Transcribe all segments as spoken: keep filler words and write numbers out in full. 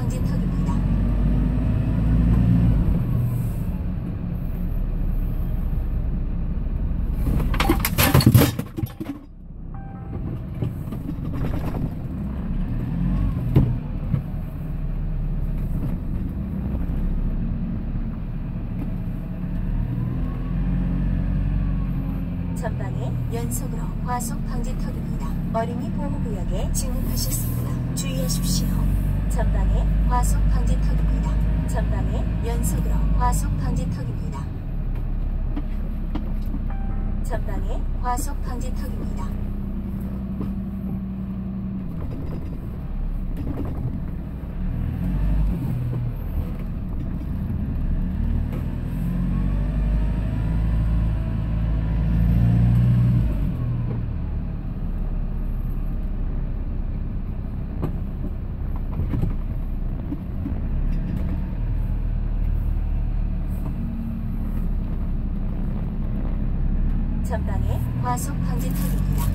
방지턱입니다. 전방에 연속으로 과속 방지턱입니다. 어린이 보호구역에 진입하셨습니다. 주의하십시오. 전방에 과속 방지턱입니다. 전방에 연속으로 과속 방지턱입니다. 전방에 과속 방지턱입니다. 전방에 과속 방지턱입니다.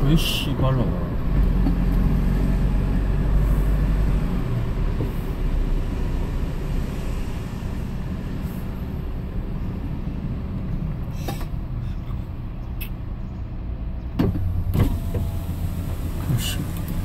왜 씨발로. 그렇지.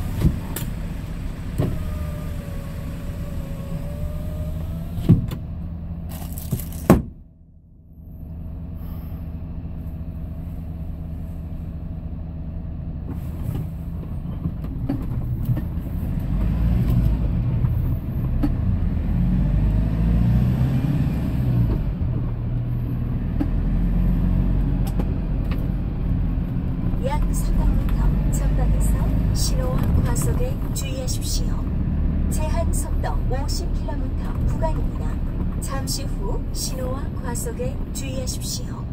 약 삼백 미터 전방에서 신호와 과속에 주의하십시오. 제한 속도 오십 킬로미터 구간입니다. 잠시 후 신호와 과속에 주의하십시오.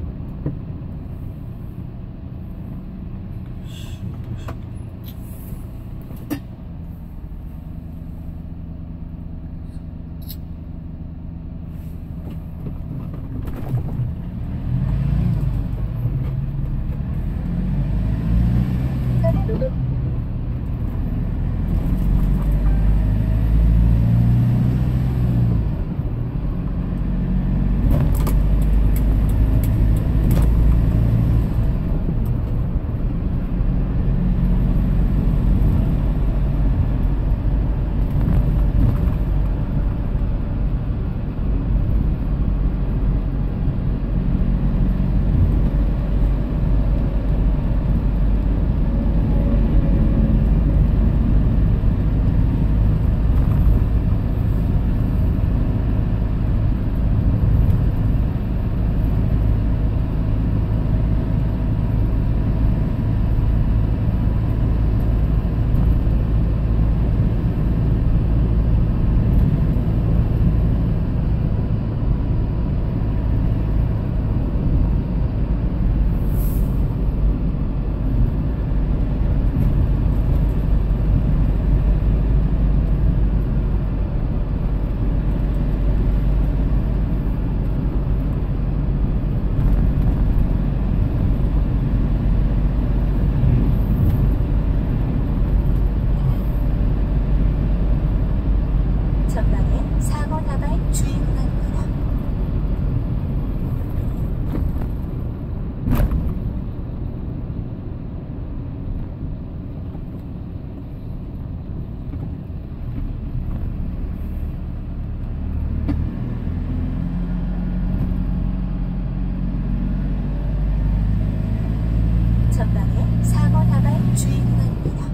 전방에 사고 나발 주의 구간입니다. 전방에 사고 나발 주의 구간입니다.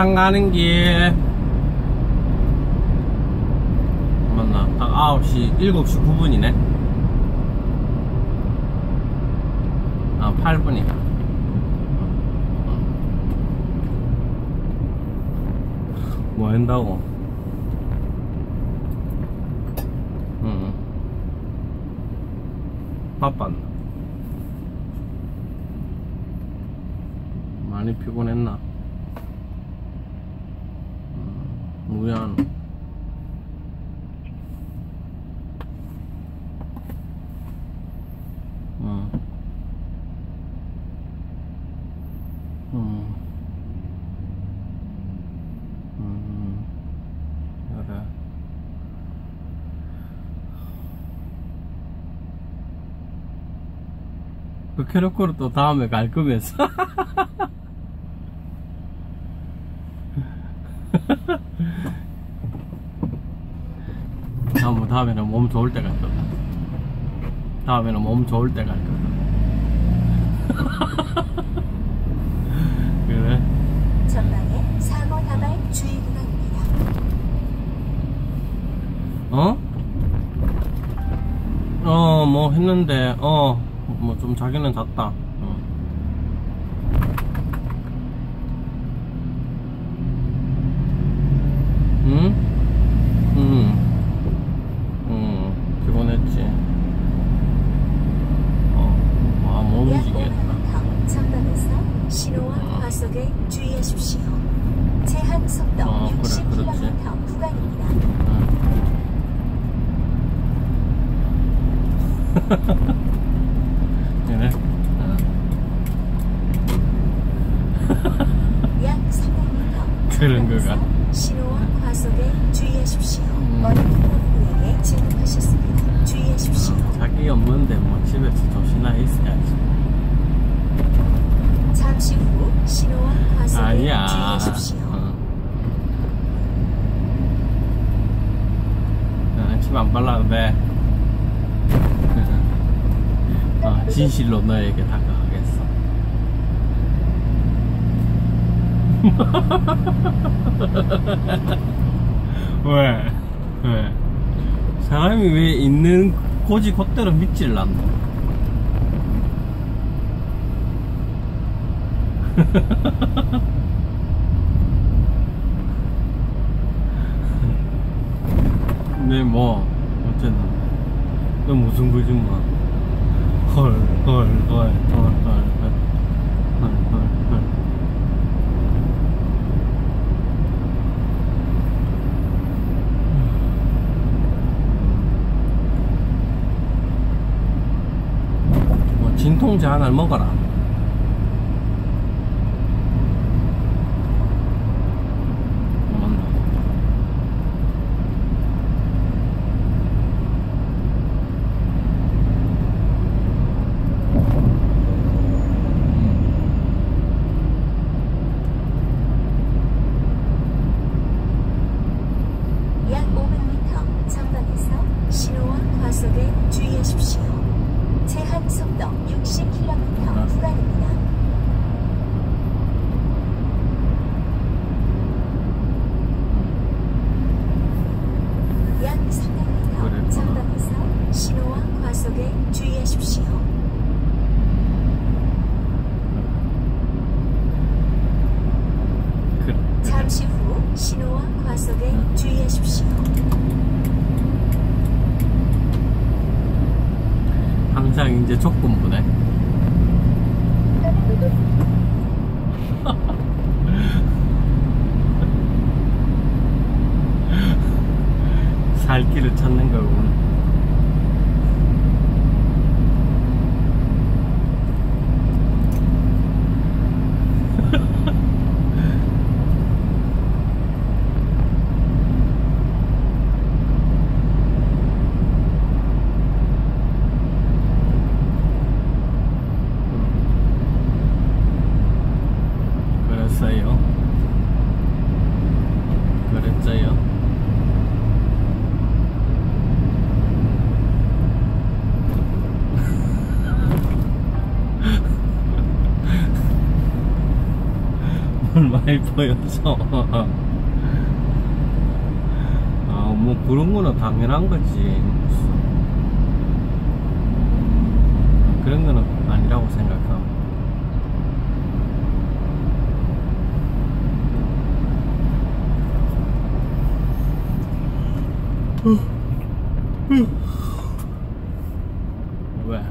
안산 가는 길. 맞나? 딱 아홉 시, 일곱 시 구 분이네. 아, 팔 분이다. 뭐 한다고? 응. 바빴나? 많이 피곤했나? 응. 미안. 응. 응. 음, 그래. 그렇게 놓고는 또 다음에 갈 거면서. 다음, 다음에는 몸 좋을 때 갈 거다. 다음에는 몸 좋을 때 갈 거다. 그래? 전방에 사고 나발 주의 구간입니다. 어? 어, 뭐 했는데, 어, 뭐 좀 자기는 잤다. 어. 응? 응. 응. 피곤했지. 어, 아, 못 약 움직이겠다. 오 킬로미터 전방에서 신호와 과속에 주의하십시오. 제한 속도 어, 그래, 육십 킬로미터 그렇지. 구간입니다. 그래? 약 삼백 미터 그런 거가. 전방에서 신호와 과속에 주의하십시오. 음. 어린이 구역에 진입하셨습니다. 주의하십시오. 자기 없는데 뭐 집에서 조심하 있어야지. 잠시 후 신호와 과속에 아니야. 주의하십시오. 어. 어, 침 안 발라도 돼. 어, 진실로 너에게 다가가겠어. 왜? 왜? 사람이 왜 있는 고지 그대로 믿질 않나? 근데 뭐 어쨌든 너 무슨 거짓말? 헐, 헐, 헐, 헐, 헐, 헐, 헐, 헐, 헐. 뭐 진통제 하나를 먹어라. 약 오백 미터 전방에서 신호와 과속에 주의하십시오. 제한 속도 육십 킬로미터 구간입니다. 약 삼백 미터 그랬구나. 전방에서 신호와 과속에 주의하십시오. 그래. 잠시 후 신호와 과속에 주의하십시오. 항상 이제 조건부네. 살 길을 찾는 거구나. 그랬어요. 그랬어요. 많이 보여서 아, 뭐 그런 거는 당연한 거지. 그런 거는 아니라고 생각하고. 왜?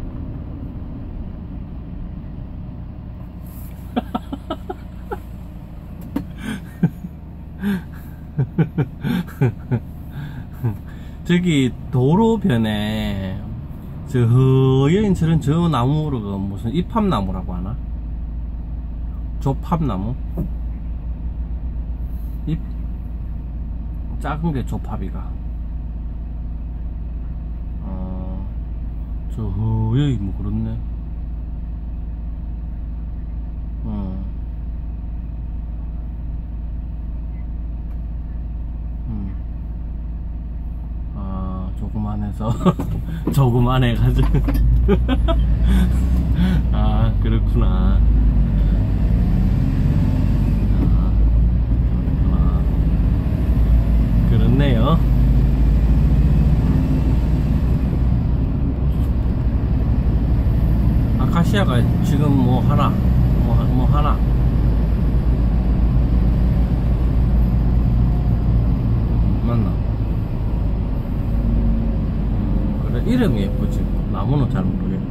저기 도로변에 저 허연 저런 저 나무가 무슨 이팝나무라고 하나? 조팝나무? 잎 작은 게 조팝이가. 어, 저 허연이 뭐 그렇네. 어. 음. 아, 조그만해서 조그만해가지고. 아, 그렇구나. 아, 그렇구나. 그렇네요. 아카시아가 지금 뭐 하나, 뭐, 뭐 하나. 맞나? 음, 그래, 이름이 예쁘지. 나무는 잘 모르겠네.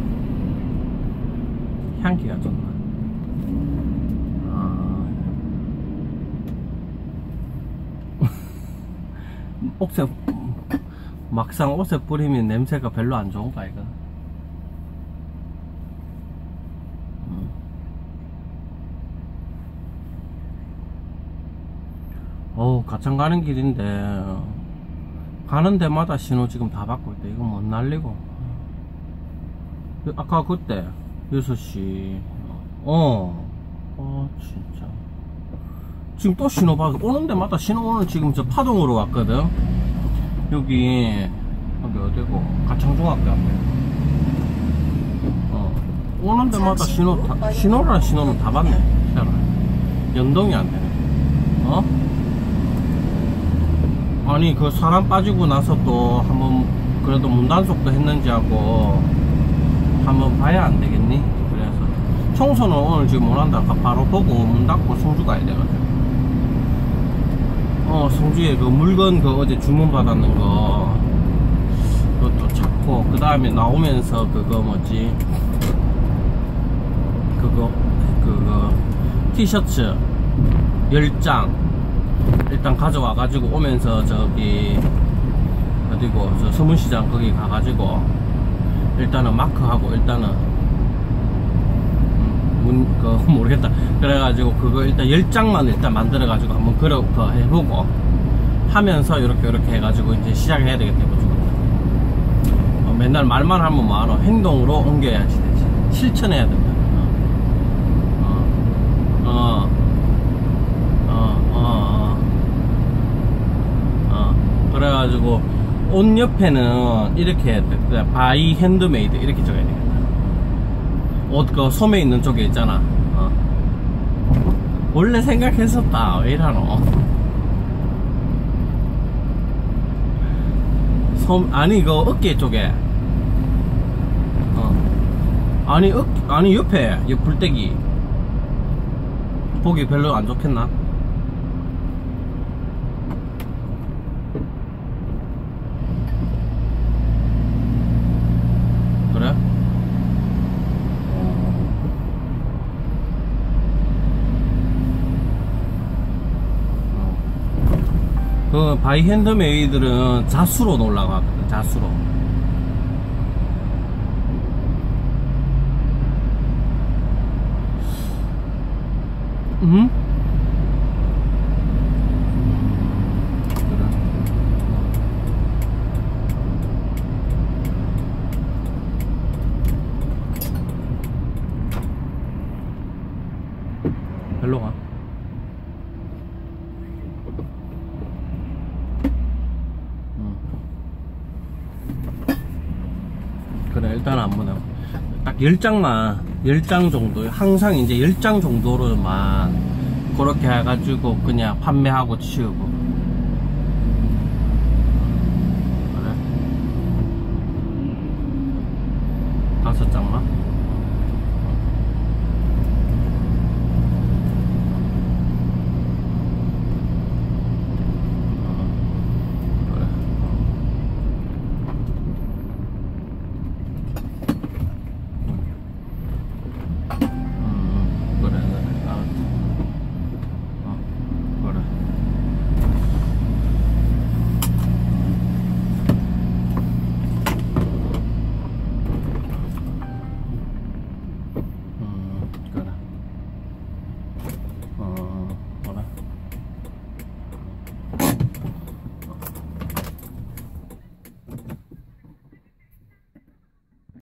향기가 좋나? 아. 옷에, 막상 옷에 뿌리면 냄새가 별로 안 좋은가, 이거? 음. 어우, 가창 가는 길인데, 가는 데마다 신호 지금 다 받고 있대. 이거 못 날리고. 아까 그때, 여섯 시. 어. 어, 진짜. 지금 또 신호 받고, 오는 데마다 신호 오늘 지금 저 파동으로 왔거든? 여기, 여기 어디고? 가창중학교 앞에. 어. 오는 데마다 신호, 다, 신호랑 신호는 다 받네. 희한하. 연동이 안 되네. 어? 아니, 그 사람 빠지고 나서 또 한번, 그래도 문단속도 했는지 하고, 한번 봐야 안 되겠니? 그래서. 청소는 오늘 지금 못 한다. 바로 보고 문 닫고 성주 가야 돼가지고. 어, 성주에 그 물건 그 어제 주문 받았는 거, 그것도 찾고, 그 다음에 나오면서 그거 뭐지, 그거, 그거, 티셔츠 열 장 일단 가져와가지고 오면서 저기, 어디고, 저 서문시장 거기 가가지고, 일단은 마크하고, 일단은, 문, 그, 모르겠다. 그래가지고, 그거 일단 열 장만 일단 만들어가지고 한번 그려, 그, 해보고, 하면서, 이렇게, 이렇게 해가지고, 이제 시작해야 되겠다, 해가지고. 어, 맨날 말만 하면 뭐하러, 행동으로 옮겨야지 되지. 실천해야 된다. 어, 어, 어, 어, 어, 어. 그래가지고, 옷 옆에는 이렇게 해야 돼. 바이 핸드메이드, 이렇게 적어야 되겠다. 옷 그 소매 있는 쪽에 있잖아. 어. 원래 생각했었다. 왜 이러노? 소, 아니 그 어깨 쪽에. 어. 아니 어, 아니 옆에 옆 불떼기. 보기 별로 안 좋겠나? 그래? 그 바이 핸드메이드는 자수로 올라가거든. 자수로. 음? 별로 가. 그래, 일단 안 보내. 딱 열 장만, 열 장 정도, 항상 이제 열 장 정도로만 그렇게 해가지고 그냥 판매하고 치우고